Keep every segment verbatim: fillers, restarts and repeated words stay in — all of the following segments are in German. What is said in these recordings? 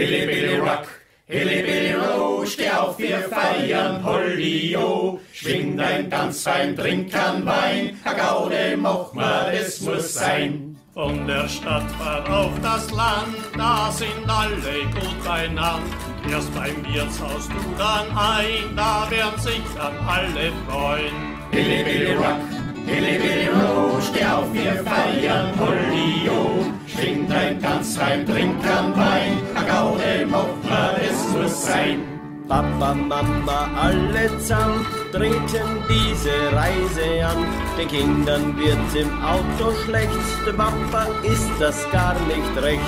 Hilly Billy Rock, Hilly Billy Row, steh auf, wir feiern Hollio. Schwing dein Tanzbein, trink an Wein, a Gaude, mach mal, es muss sein. Von der Stadt fahr auf das Land, da sind alle gut beieinander. Erst beim Wirtshaus du dann ein, da werden sich dann alle freuen. Hilly Billy Rock, Hilly Billy Row, steh auf, wir feiern Hollio. Schwing dein Tanzbein, trink an Wein, a Gaude, mach mal, es muss sein. Papa, Mama, alle zusammen treten diese Reise an. Den Kindern wird's im Auto schlecht, dem Papa ist das gar nicht recht.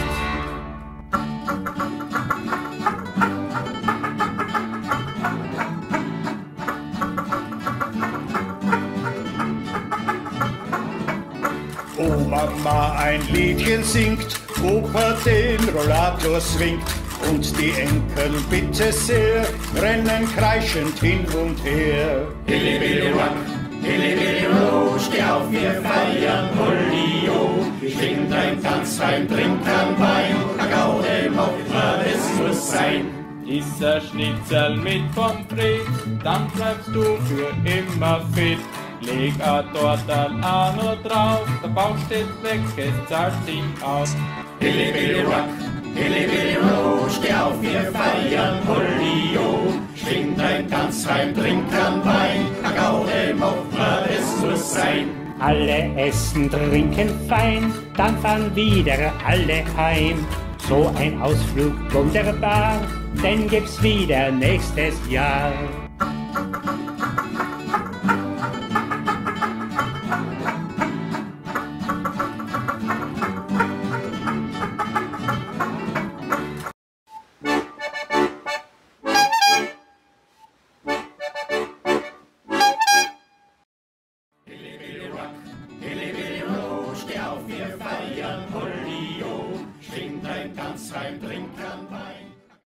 Oh Mama, ein Liedchen singt, Opa den Rollator swingt. Und die Enkel bitte sehr, rennen kreischend hin und her. Hilly Billy Rock, Hilly Billy Row, steh auf, wir feiern Hollio. Schwing dein Tanzbein, trink an Wein, a Gaude, mach mal, es muss sein. Iss a Schnitzel mit Pommes frites, dann bleibst du für immer fit. Leg a Tortal an und drauf, der Bauch steht weg, es zahlt sich aus. Hilly Billy Rock, Hilly Billy Row, steh auf, wir feiern Hollio. Schwing dein Tanzbein, trink an Wein, a Gaude, mach mal, es muss sein. Alle essen, trinken fein, dann fahren wieder alle heim. So ein Ausflug wunderbar, den gibt's wieder nächstes Jahr. Hilly Billy Row, steh auf, wir feiern Hollio. Schwing dein Tanzbein, trink an Wein.